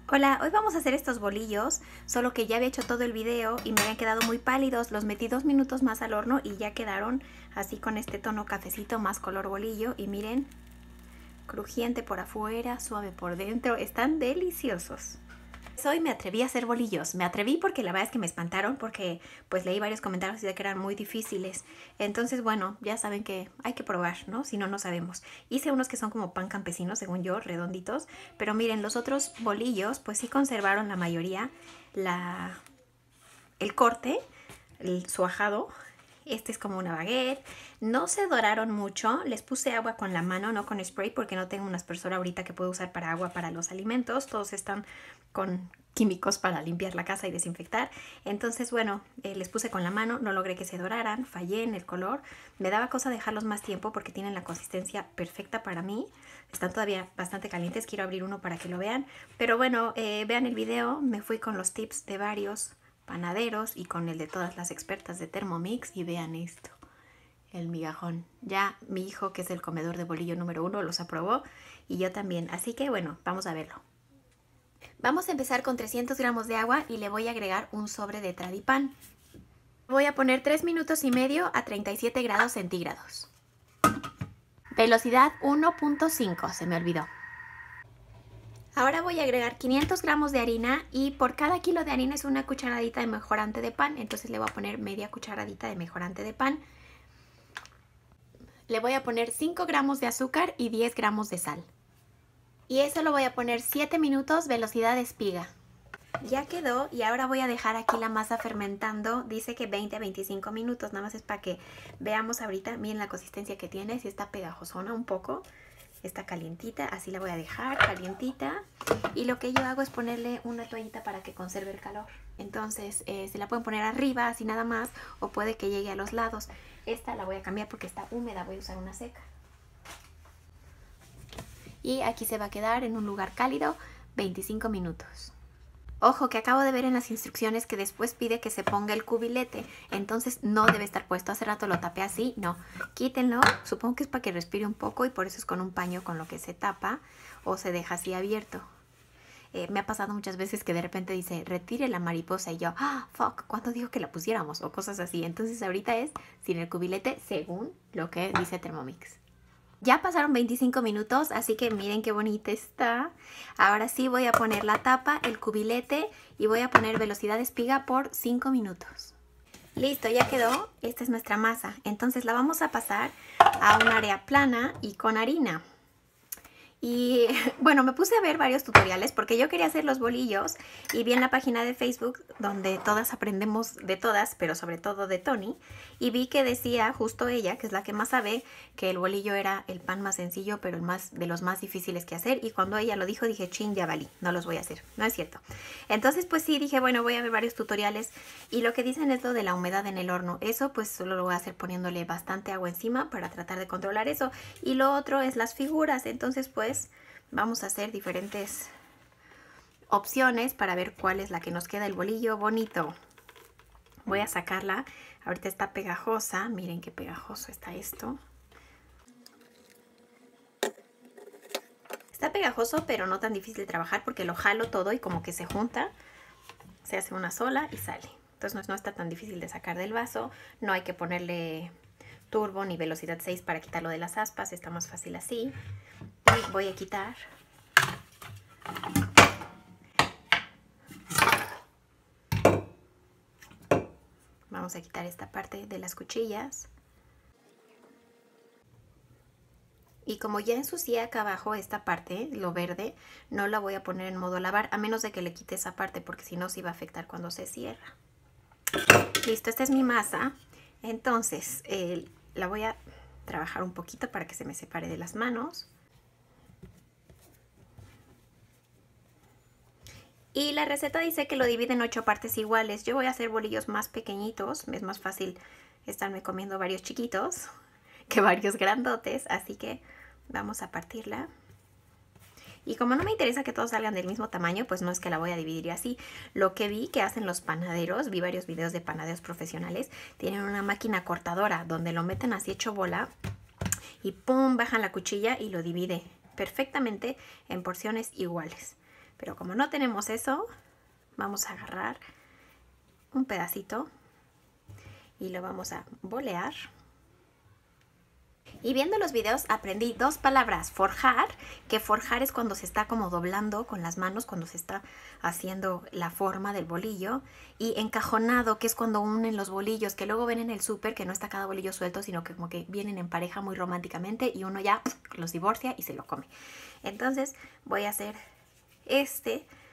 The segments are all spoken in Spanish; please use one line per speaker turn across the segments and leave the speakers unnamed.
Hola, hoy vamos a hacer estos bolillos, solo que ya había hecho todo el video y me habían quedado muy pálidos. Los metí 2 minutos más al horno y ya quedaron así con este tono cafecito más color bolillo. Y miren, crujiente por afuera, suave por dentro, están deliciosos. Hoy me atreví a hacer bolillos. Me atreví porque la verdad es que me espantaron porque pues leí varios comentarios de que eran muy difíciles. Entonces, bueno, ya saben que hay que probar, ¿no? Si no, no sabemos. Hice unos que son como pan campesino, según yo, redonditos. Pero miren, los otros bolillos pues sí conservaron la mayoría el corte, su ajado. Este es como una baguette. No se doraron mucho. Les puse agua con la mano, no con spray, porque no tengo una aspersora ahorita que puedo usar para agua para los alimentos. Todos están con químicos para limpiar la casa y desinfectar. Entonces, bueno, les puse con la mano. No logré que se doraran. Fallé en el color. Me daba cosa dejarlos más tiempo porque tienen la consistencia perfecta para mí. Están todavía bastante calientes. Quiero abrir uno para que lo vean. Pero bueno, vean el video. Me fui con los tips de varios panaderos y con el de todas las expertas de Thermomix y vean esto, el migajón. Ya mi hijo, que es el comedor de bolillo número 1, los aprobó y yo también, así que bueno, vamos a verlo. Vamos a empezar con 300 gramos de agua y le voy a agregar un sobre de Tradipan. Voy a poner 3 minutos y medio a 37 grados centígrados. Velocidad 1.5, se me olvidó. Ahora voy a agregar 500 gramos de harina y por cada kilo de harina es una cucharadita de mejorante de pan. Entonces le voy a poner media cucharadita de mejorante de pan. Le voy a poner 5 gramos de azúcar y 10 gramos de sal. Y eso lo voy a poner 7 minutos, velocidad de espiga. Ya quedó y ahora voy a dejar aquí la masa fermentando. Dice que 20 a 25 minutos, nada más es para que veamos ahorita. Miren la consistencia que tiene, si está pegajosona un poco. Está calientita, así la voy a dejar calientita. Y lo que yo hago es ponerle una toallita para que conserve el calor. Entonces se la pueden poner arriba, así nada más, o puede que llegue a los lados. Esta la voy a cambiar porque está húmeda, voy a usar una seca. Y aquí se va a quedar en un lugar cálido 25 minutos. Ojo, que acabo de ver en las instrucciones que después pide que se ponga el cubilete. Entonces no debe estar puesto. Hace rato lo tapé así. No, quítenlo. Supongo que es para que respire un poco y por eso es con un paño con lo que se tapa o se deja así abierto. Me ha pasado muchas veces que de repente dice, retire la mariposa. Y yo, fuck, ¿cuándo dijo que la pusiéramos? O cosas así. Entonces ahorita es sin el cubilete según lo que dice Thermomix. Ya pasaron 25 minutos, así que miren qué bonita está. Ahora sí voy a poner la tapa, el cubilete y voy a poner velocidad de espiga por 5 minutos. Listo, ya quedó. Esta es nuestra masa. Entonces la vamos a pasar a un área plana y con harina. Y bueno, me puse a ver varios tutoriales porque yo quería hacer los bolillos y vi en la página de Facebook donde todas aprendemos de todas, pero sobre todo de Tony, y vi que decía justo ella, que es la que más sabe, que el bolillo era el pan más sencillo, pero de los más difíciles que hacer. Y cuando ella lo dijo dije, chin, ya valí, no los voy a hacer, no es cierto. Entonces pues sí, dije, bueno, voy a ver varios tutoriales y lo que dicen es lo de la humedad en el horno. Eso pues solo lo voy a hacer poniéndole bastante agua encima para tratar de controlar eso. Y lo otro es las figuras, entonces pues vamos a hacer diferentes opciones para ver cuál es la que nos queda el bolillo bonito. Voy a sacarla. Ahorita está pegajosa. Miren qué pegajoso está esto. Está pegajoso, pero no tan difícil de trabajar porque lo jalo todo y como que se junta. Se hace una sola y sale. Entonces no está tan difícil de sacar del vaso. No hay que ponerle turbo ni velocidad 6 para quitarlo de las aspas. Está más fácil así. Y voy a quitar vamos a quitar esta parte de las cuchillas. Y como ya ensucié acá abajo esta parte, lo verde, no la voy a poner en modo lavar, a menos de que le quite esa parte, porque si no se va a afectar cuando se cierra. Listo, esta es mi masa. Entonces la voy a trabajar un poquito para que se me separe de las manos. Y la receta dice que lo divide en 8 partes iguales. Yo voy a hacer bolillos más pequeñitos. Es más fácil estarme comiendo varios chiquitos que varios grandotes. Así que vamos a partirla. Y como no me interesa que todos salgan del mismo tamaño, pues no es que la voy a dividir así. Lo que vi que hacen los panaderos, vi varios videos de panaderos profesionales, tienen una máquina cortadora donde lo meten así hecho bola y pum, bajan la cuchilla y lo divide perfectamente en porciones iguales. Pero como no tenemos eso, vamos a agarrar un pedacito y lo vamos a bolear. Y viendo los videos aprendí dos palabras: forjar, que forjar es cuando se está como doblando con las manos, cuando se está haciendo la forma del bolillo, y encajonado, que es cuando unen los bolillos, que luego ven en el súper que no está cada bolillo suelto, sino que como que vienen en pareja muy románticamente y uno ya los divorcia y se lo come. Entonces voy a hacer esta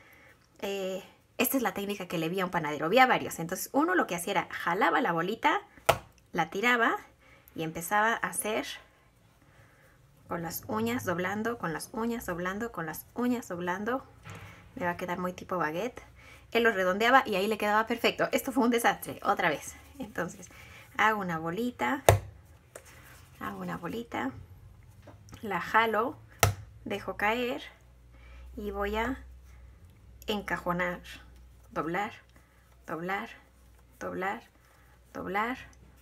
es la técnica que le vi a un panadero, vi a varios. Entonces uno lo que hacía era jalaba la bolita, la tiraba y empezaba a hacer con las uñas doblando, con las uñas doblando, con las uñas doblando. Me va a quedar muy tipo baguette. Él lo redondeaba y ahí le quedaba perfecto. Esto fue un desastre, otra vez. Entonces hago una bolita, la jalo, dejo caer y voy a encajonar, doblar, doblar, doblar, doblar.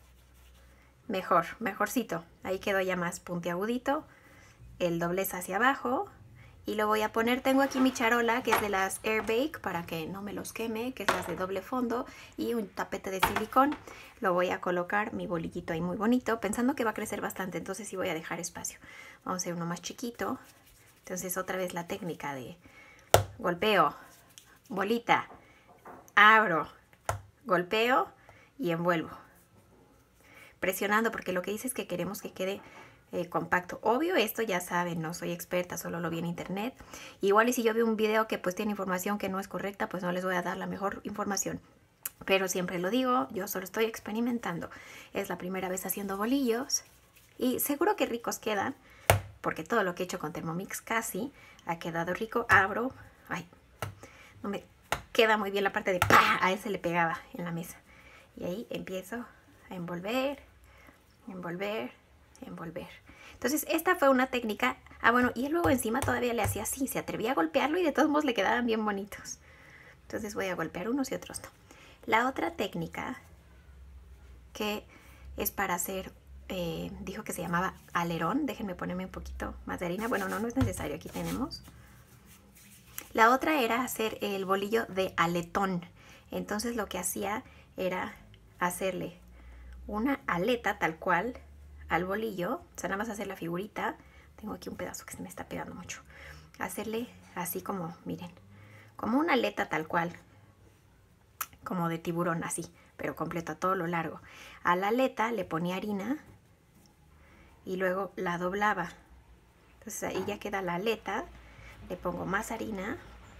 Mejorcito. Ahí quedó ya más puntiagudito. El doblez hacia abajo. Y lo voy a poner, tengo aquí mi charola que es de las Air Bake para que no me los queme, que es las de doble fondo, y un tapete de silicón. Lo voy a colocar mi bolillito ahí muy bonito, pensando que va a crecer bastante, entonces sí voy a dejar espacio. Vamos a hacer uno más chiquito. Entonces otra vez la técnica de golpeo, bolita, abro, golpeo y envuelvo. Presionando, porque lo que dice es que queremos que quede compacto. Obvio, esto ya saben, no soy experta, solo lo vi en internet. Igual y si yo veo un video que pues tiene información que no es correcta, pues no les voy a dar la mejor información. Pero siempre lo digo, yo solo estoy experimentando. Es la primera vez haciendo bolillos y seguro que ricos quedan, porque todo lo que he hecho con Thermomix casi ha quedado rico. Abro, ay, no me queda muy bien la parte de ¡pah! A ese le pegaba en la mesa. Y ahí empiezo a envolver, envolver, envolver. Entonces esta fue una técnica. Ah, bueno, y luego encima todavía le hacía así, se atrevía a golpearlo y de todos modos le quedaban bien bonitos. Entonces voy a golpear unos y otros no. La otra técnica, que es para hacer, dijo que se llamaba alerón. Déjenme ponerme un poquito más de harina. Bueno, no es necesario, aquí tenemos. La otra era hacer el bolillo de aletón. Entonces lo que hacía era hacerle una aleta tal cual al bolillo, o sea, nada más hacer la figurita. Tengo aquí un pedazo que se me está pegando mucho. Hacerle así como, miren, como una aleta tal cual, como de tiburón, así, pero completo a todo lo largo. A la aleta le ponía harina y luego la doblaba. Entonces ahí ya queda la aleta, le pongo más harina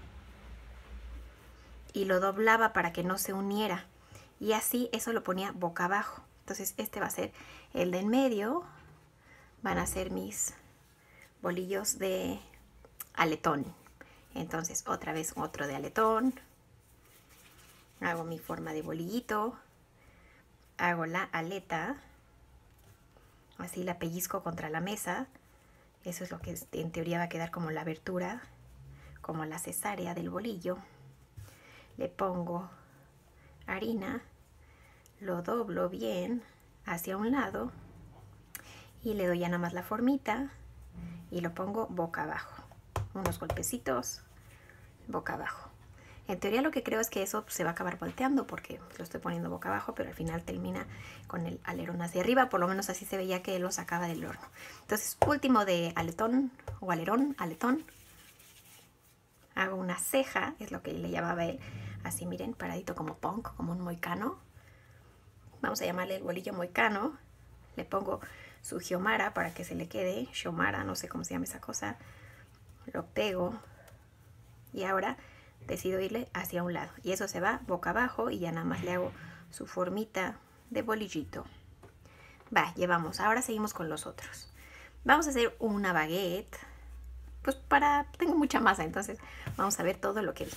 y lo doblaba para que no se uniera. Y así eso lo ponía boca abajo. Entonces este va a ser el de en medio. Van a ser mis bolillos de aletón. Entonces otra vez otro de aletón. Hago mi forma de bolillito. Hago la aleta. Así la pellizco contra la mesa. Eso es lo que en teoría va a quedar como la abertura, como la cesárea del bolillo. Le pongo harina. Lo doblo bien hacia un lado y le doy ya nada más la formita y lo pongo boca abajo. Unos golpecitos boca abajo. En teoría lo que creo es que eso se va a acabar volteando porque lo estoy poniendo boca abajo, pero al final termina con el alerón hacia arriba. Por lo menos así se veía que lo sacaba del horno. Entonces, último de aletón o alerón, aletón. Hago una ceja, es lo que le llamaba él. Así, miren, paradito como punk, como un moicano. Vamos a llamarle el bolillo moicano. Le pongo su Xiomara para que se le quede. Xiomara, no sé cómo se llama esa cosa. Lo pego. Y ahora decido irle hacia un lado. Y eso se va boca abajo y ya nada más le hago su formita de bolillito. Va, llevamos. Ahora seguimos con los otros. Vamos a hacer una baguette. Pues tengo mucha masa, entonces vamos a ver todo lo que vi.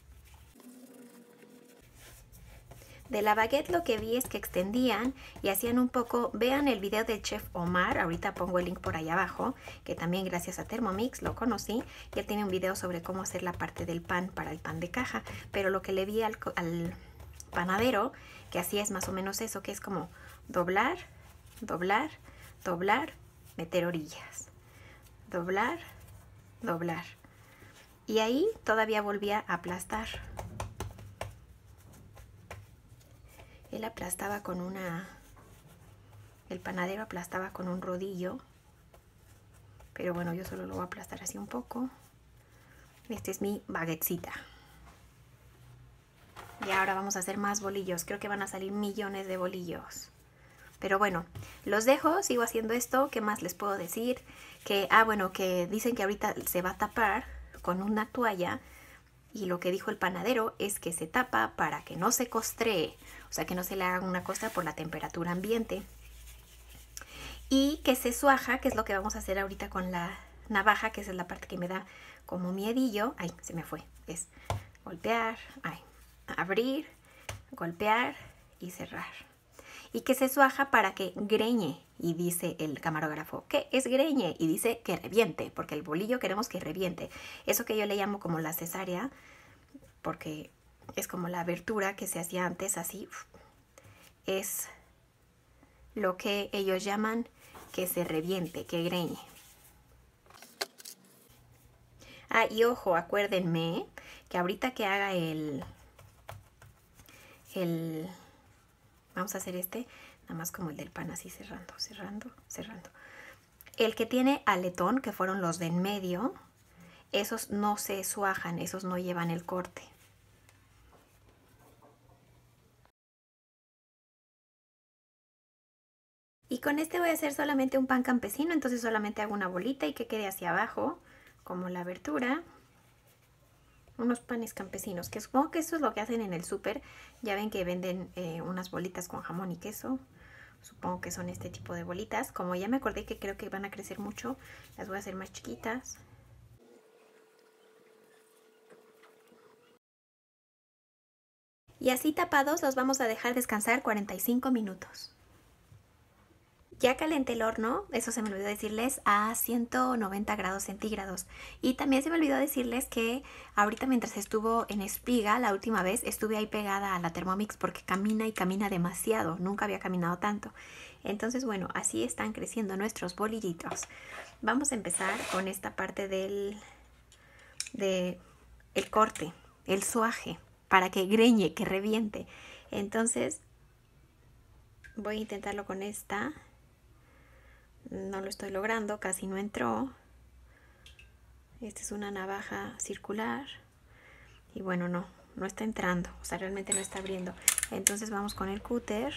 De la baguette lo que vi es que extendían y hacían un poco, vean el video del chef Omar, ahorita pongo el link por ahí abajo, que también gracias a Thermomix lo conocí, y él tiene un video sobre cómo hacer la parte del pan para el pan de caja, pero lo que le vi al panadero que hacía es más o menos eso, que es como doblar, doblar, doblar, meter orillas, doblar, doblar, Y ahí todavía volvía a aplastar. Él aplastaba con el panadero aplastaba con un rodillo. Pero bueno, yo solo lo voy a aplastar así un poco. Este es mi baguettecita. Y ahora vamos a hacer más bolillos. Creo que van a salir millones de bolillos. Pero bueno, los dejo, sigo haciendo esto. ¿Qué más les puedo decir? Que, bueno, que dicen que ahorita se va a tapar con una toalla. Y lo que dijo el panadero es que se tapa para que no se costree. O sea, que no se le haga una costra por la temperatura ambiente. Y que se suaja, que es lo que vamos a hacer ahorita con la navaja, que esa es la parte que me da como miedillo. Ay, se me fue. Es golpear, abrir, golpear y cerrar. Y que se suaja para que greñe. Y dice el camarógrafo, ¿qué es greñe? Y dice que reviente, porque el bolillo queremos que reviente. Eso que yo le llamo como la cesárea, porque es como la abertura que se hacía antes, así. Es lo que ellos llaman que se reviente, que greñe. Y ojo, acuérdenme que ahorita que haga vamos a hacer nada más como el del pan, así cerrando, cerrando, cerrando. El que tiene aletón, que fueron los de en medio, esos no se suajan, esos no llevan el corte. Y con este voy a hacer solamente un pan campesino, entonces solamente hago una bolita y que quede hacia abajo, como la abertura. Unos panes campesinos, que supongo que eso es lo que hacen en el súper. Ya ven que venden unas bolitas con jamón y queso. Supongo que son este tipo de bolitas. Como ya me acordé que creo que van a crecer mucho, las voy a hacer más chiquitas. Y así tapados los vamos a dejar descansar 45 minutos. Ya calenté el horno, eso se me olvidó decirles, a 190 grados centígrados. Y también se me olvidó decirles que ahorita mientras estuvo en espiga, la última vez estuve ahí pegada a la Thermomix porque camina y camina demasiado. Nunca había caminado tanto. Entonces, bueno, así están creciendo nuestros bolillitos. Vamos a empezar con esta parte del corte, el suaje, para que greñe, que reviente. Entonces, voy a intentarlo con esta. No lo estoy logrando, casi no entró. Esta es una navaja circular. Y bueno, no está entrando. O sea, realmente no está abriendo. Entonces vamos con el cúter.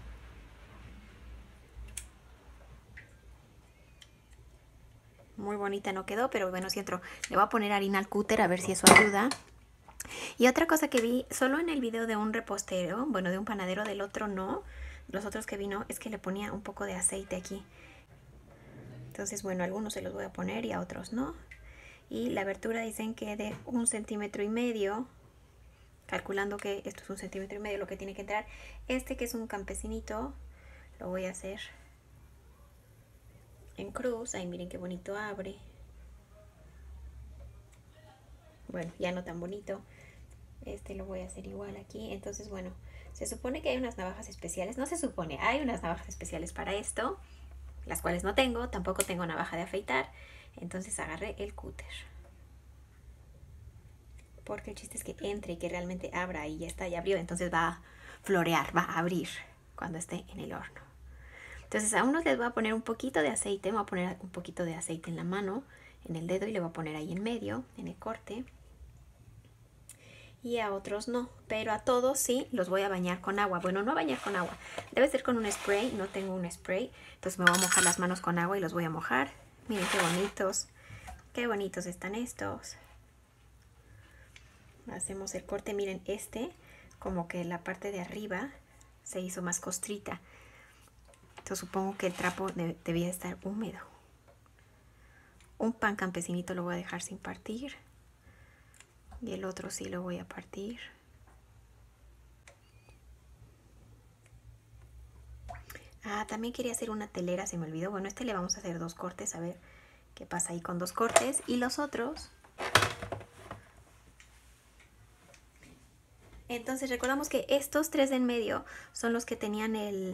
Muy bonita no quedó, pero bueno, sí entró. Le voy a poner harina al cúter a ver si eso ayuda. Y otra cosa que vi solo en el video de un repostero, bueno, de un panadero, del otro no. Los otros que vi no, es que le ponía un poco de aceite aquí. Entonces, bueno, a algunos se los voy a poner y a otros no. Y la abertura dicen que de 1,5 centímetros, calculando que esto es 1,5 centímetros lo que tiene que entrar. Este que es un campesinito, lo voy a hacer en cruz. Ahí miren qué bonito abre. Bueno, ya no tan bonito. Este lo voy a hacer igual aquí. Entonces, bueno, se supone que hay unas navajas especiales. No se supone, hay unas navajas especiales para esto, las cuales no tengo. Tampoco tengo navaja de afeitar. Entonces agarré el cúter, porque el chiste es que entre y que realmente abra. Y ya está, ya abrió. Entonces va a florear, va a abrir cuando esté en el horno. Entonces a unos les voy a poner un poquito de aceite. Me voy a poner un poquito de aceite en la mano, en el dedo, y le voy a poner ahí en medio, en el corte. Y a otros no, pero a todos sí los voy a bañar con agua. Bueno, no bañar con agua, debe ser con un spray. No tengo un spray, entonces me voy a mojar las manos con agua y los voy a mojar. Miren qué bonitos están estos. Hacemos el corte. Miren, como que la parte de arriba se hizo más costrita. Entonces supongo que el trapo debía estar húmedo. Un pan campesinito lo voy a dejar sin partir. Y el otro sí lo voy a partir. También quería hacer una telera, se me olvidó. Bueno, le vamos a hacer 2 cortes, a ver qué pasa ahí con 2 cortes. Y los otros. Entonces recordamos que estos 3 de en medio son los que tenían el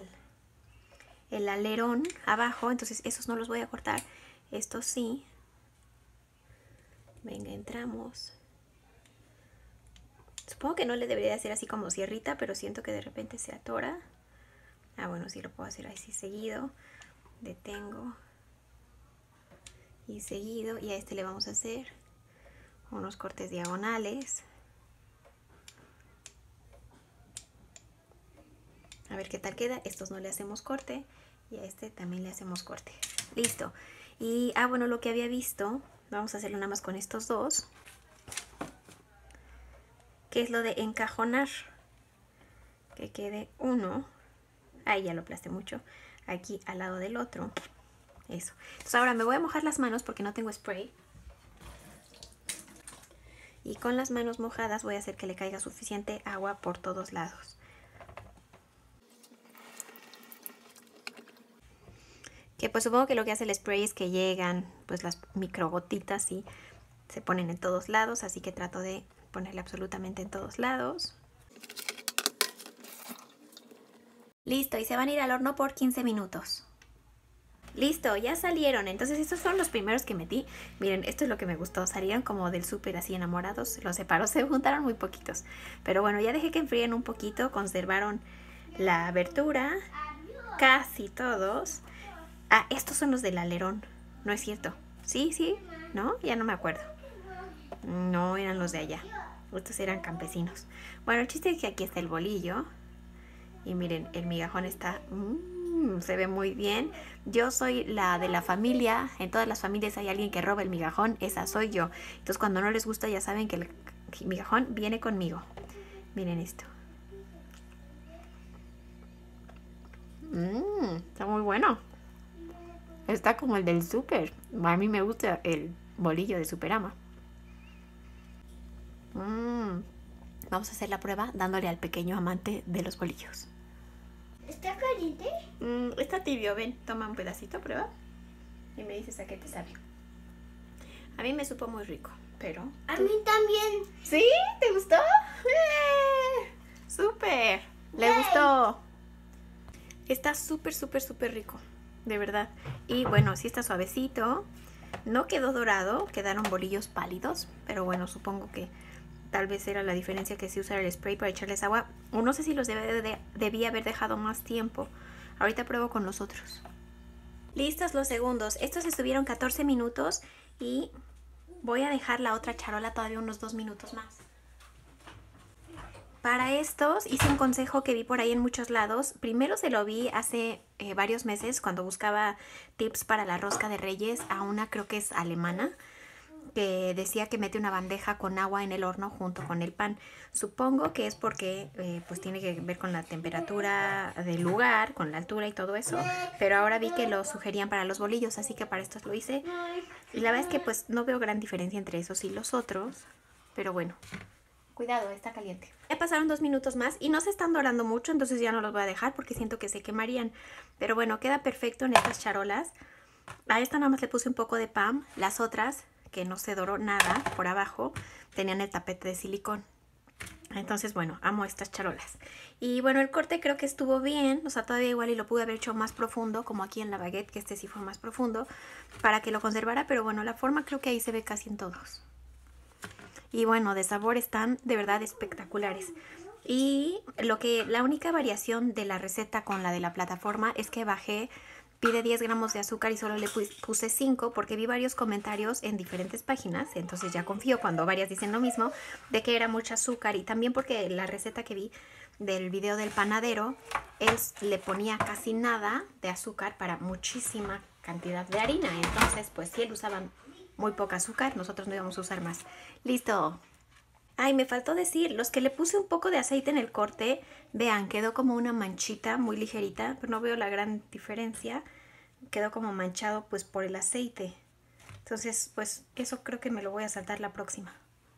alerón abajo. Entonces esos no los voy a cortar. Estos sí. Venga, entramos. Supongo que no le debería hacer así como sierrita, pero siento que de repente se atora. Ah, bueno, sí lo puedo hacer así seguido. Detengo. Y seguido. Y a este le vamos a hacer unos cortes diagonales. A ver qué tal queda. Estos no le hacemos corte. Y a este también le hacemos corte. Listo. Y, bueno, lo que había visto, vamos a hacerlo nada más con estos dos. Que es lo de encajonar. Que quede uno. Ahí ya lo aplasté mucho. Aquí al lado del otro. Eso. Entonces ahora me voy a mojar las manos porque no tengo spray. Y con las manos mojadas voy a hacer que le caiga suficiente agua por todos lados. Que pues supongo que lo que hace el spray es que llegan pues las microgotitas y se ponen en todos lados. Así que trato de ponerle absolutamente en todos lados. Listo, y se van a ir al horno por 15 minutos. Listo, ya salieron. Entonces estos fueron los primeros que metí. Miren, esto es lo que me gustó. Salieron como del súper así enamorados. Los separo, se juntaron muy poquitos. Pero bueno, ya dejé que enfríen un poquito. Conservaron la abertura. Casi todos. Ah, estos son los del alerón. No es cierto. Sí, sí. ¿No? Ya no me acuerdo. No, eran los de allá. Estos eran campesinos. Bueno, el chiste es que aquí está el bolillo. Y miren, el migajón está... se ve muy bien. Yo soy la de la familia. En todas las familias hay alguien que roba el migajón. Esa soy yo. Entonces cuando no les gusta ya saben que el migajón viene conmigo. Miren esto. Está muy bueno. Está como el del súper. A mí me gusta el bolillo de Superama. Vamos a hacer la prueba dándole al pequeño amante de los bolillos.
¿Está caliente?
Está tibio, ven, toma un pedacito, prueba. Y me dices a qué te sabe. A mí me supo muy rico, pero...
A mí también.
¿Sí? ¿Te gustó? ¡Súper! ¡Le gustó! Está súper, súper, súper rico, de verdad. Y bueno, sí está suavecito. No quedó dorado, quedaron bolillos pálidos. Pero bueno, supongo que tal vez era la diferencia que sí usar el spray para echarles agua. O no sé si los debía haber dejado más tiempo. Ahorita pruebo con los otros. Listos los segundos. Estos estuvieron 14 minutos y voy a dejar la otra charola todavía unos 2 minutos más. Para estos hice un consejo que vi por ahí en muchos lados. Primero se lo vi hace varios meses cuando buscaba tips para la rosca de Reyes a una, creo que es alemana, que decía que mete una bandeja con agua en el horno junto con el pan. Supongo que es porque pues tiene que ver con la temperatura del lugar, con la altura y todo eso. Pero ahora vi que lo sugerían para los bolillos, así que para estos lo hice. Y la verdad es que pues no veo gran diferencia entre esos y los otros. Pero bueno, cuidado, está caliente. Ya pasaron 2 minutos más y no se están dorando mucho, entonces ya no los voy a dejar porque siento que se quemarían. Pero bueno, queda perfecto en estas charolas. A esta nada más le puse un poco de pan. Las otras, que no se doró nada por abajo, tenían el tapete de silicón. Entonces bueno, amo estas charolas. Y bueno, el corte creo que estuvo bien. O sea, todavía igual y lo pude haber hecho más profundo, como aquí en la baguette, que este sí fue más profundo, para que lo conservara. Pero bueno, la forma creo que ahí se ve casi en todos. Y bueno, de sabor están de verdad espectaculares. Y la única variación de la receta con la de la plataforma es que pide 10 gramos de azúcar y solo le puse 5 porque vi varios comentarios en diferentes páginas. Entonces ya confío cuando varias dicen lo mismo, de que era mucho azúcar. Y también porque la receta que vi del video del panadero, él le ponía casi nada de azúcar para muchísima cantidad de harina. Entonces pues si él usaba muy poca azúcar, nosotros no íbamos a usar más. ¡Listo! Ay, me faltó decir, los que le puse un poco de aceite en el corte, vean, quedó como una manchita muy ligerita, pero no veo la gran diferencia. Quedó como manchado pues por el aceite. Entonces, pues eso creo que me lo voy a saltar la próxima.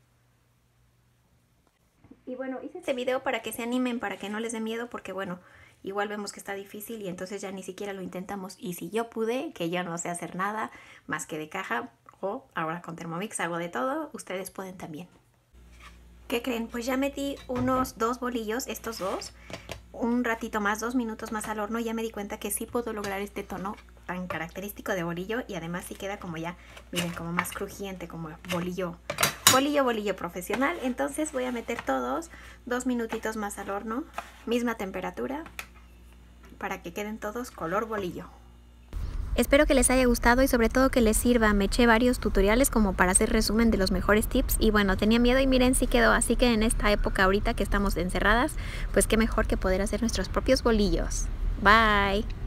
Y bueno, hice este video para que se animen, para que no les dé miedo, porque bueno, igual vemos que está difícil y entonces ya ni siquiera lo intentamos. Y si yo pude, que yo no sé hacer nada más que de caja, o ahora con Thermomix hago de todo, ustedes pueden también. ¿Qué creen? Pues ya metí unos 2 bolillos, estos dos, un ratito más, 2 minutos más al horno. Ya me di cuenta que sí puedo lograr este tono tan característico de bolillo, y además sí queda como ya, miren, como más crujiente, como bolillo profesional. Entonces voy a meter todos 2 minutitos más al horno, misma temperatura, para que queden todos color bolillo. Espero que les haya gustado y sobre todo que les sirva. Me eché varios tutoriales como para hacer resumen de los mejores tips y bueno, tenía miedo y miren, sí quedó. Así que en esta época ahorita que estamos encerradas, pues qué mejor que poder hacer nuestros propios bolillos. Bye.